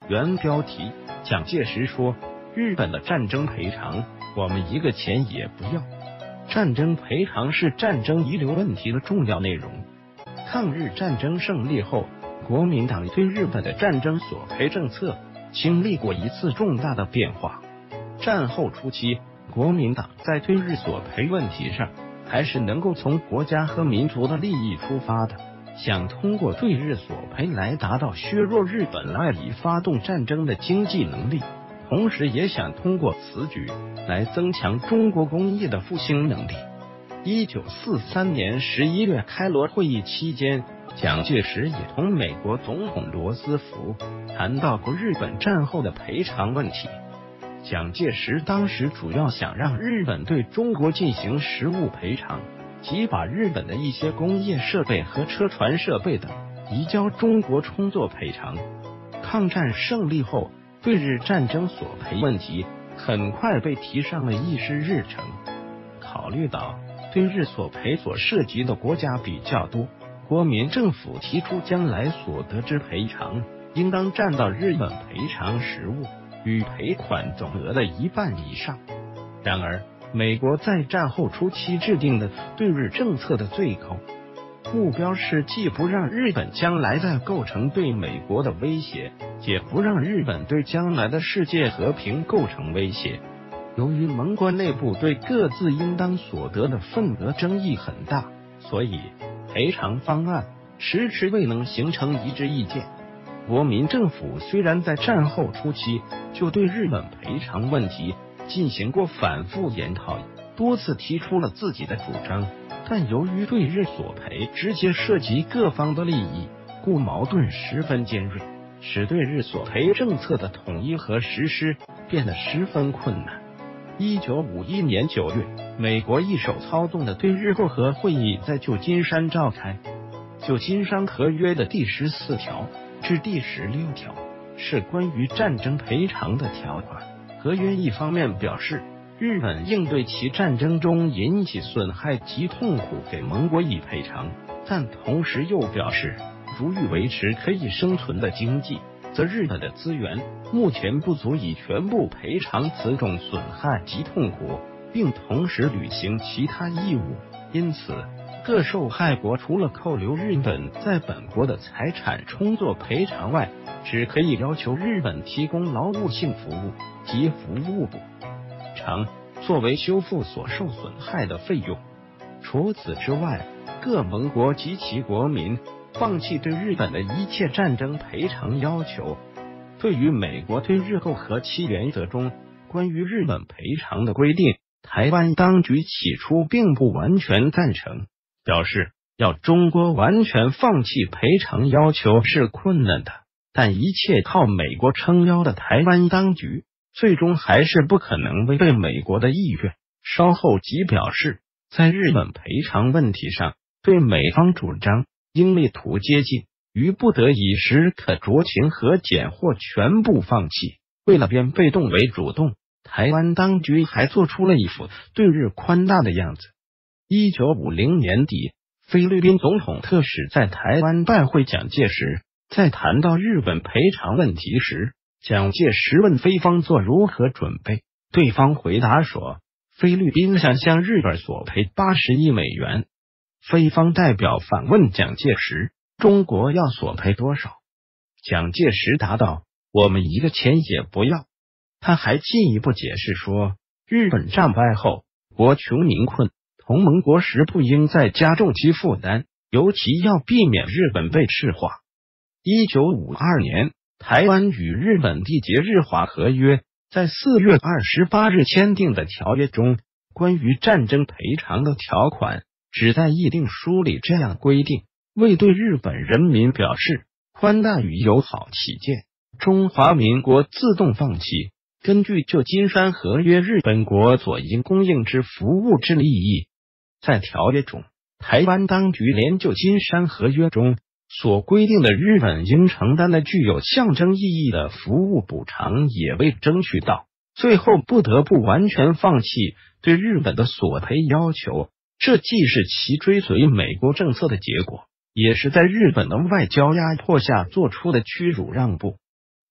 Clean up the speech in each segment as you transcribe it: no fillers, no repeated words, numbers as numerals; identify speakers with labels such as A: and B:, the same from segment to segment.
A: 原标题：蒋介石说，日本的战争赔偿，我们一个钱也不要。战争赔偿是战争遗留问题的重要内容。抗日战争胜利后，国民党对日本的战争索赔政策经历过一次重大的变化。战后初期，国民党在对日索赔问题上，还是能够从国家和民族的利益出发的，想通过对日索赔来达到削弱日本赖以发动战争的经济能力，同时也想通过此举来增强中国工业的复兴能力。1943年11月开罗会议期间，蒋介石也同美国总统罗斯福谈到过日本战后的赔偿问题。蒋介石当时主要想让日本对中国进行实物赔偿，即把日本的一些工业设备和车船设备等移交中国充作赔偿。抗战胜利后，对日战争索赔问题很快被提上了议事日程。考虑到对日索赔所涉及的国家比较多，国民政府提出将来所得之赔偿应当占到日本赔偿实物与赔款总额的1半以上。然而，美国在战后初期制定的对日政策的最高目标是既不让日本将来再构成对美国的威胁，也不让日本对将来的世界和平构成威胁。由于盟国内部对各自应当所得的份额争议很大，所以赔偿方案迟迟未能形成一致意见。国民政府虽然在战后初期就对日本赔偿问题进行过反复研讨，多次提出了自己的主张，但由于对日索赔直接涉及各方的利益，故矛盾十分尖锐，使对日索赔政策的统一和实施变得十分困难。1951年9月，美国一手操纵的对日媾和会议在旧金山召开。旧金山合约的第14条至第16条是关于战争赔偿的条款。合约一方面表示，日本应对其战争中引起损害及痛苦给盟国以赔偿，但同时又表示，如欲维持可以生存的经济，则日本的资源目前不足以全部赔偿此种损害及痛苦，并同时履行其他义务。因此，各受害国除了扣留日本在本国的财产充作赔偿外，只可以要求日本提供劳务性服务及服务补偿作为修复所受损害的费用。除此之外，各盟国及其国民放弃对日本的一切战争赔偿要求。对于美国对日媾和7原则中关于日本赔偿的规定，台湾当局起初并不完全赞成，表示要中国完全放弃赔偿要求是困难的，但一切靠美国撑腰的台湾当局最终还是不可能违背美国的意愿。稍后即表示，在日本赔偿问题上，对美方主张应力图接近，于不得已时可酌情和减或全部放弃。为了变被动为主动，台湾当局还做出了一副对日宽大的样子。1950年底，菲律宾总统特使在台湾拜会蒋介石，在谈到日本赔偿问题时，蒋介石问菲方做如何准备，对方回答说，菲律宾想向日本索赔80亿美元。菲方代表反问蒋介石，中国要索赔多少？蒋介石答道，我们一个钱也不要。他还进一步解释说，日本战败后，国穷民困，同盟国时不应再加重其负担，尤其要避免日本被赤化。1952年，台湾与日本缔结日华合约，在4月28日签订的条约中，关于战争赔偿的条款只在议定书里这样规定，为对日本人民表示宽大与友好起见，中华民国自动放弃根据旧金山合约日本国所应供应之服务之利益。在条约中，台湾当局连旧金山合约中所规定的日本应承担的具有象征意义的服务补偿也未争取到，最后不得不完全放弃对日本的索赔要求。这既是其追随美国政策的结果，也是在日本的外交压迫下做出的屈辱让步。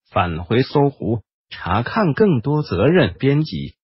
A: 返回搜狐，查看更多责任编辑。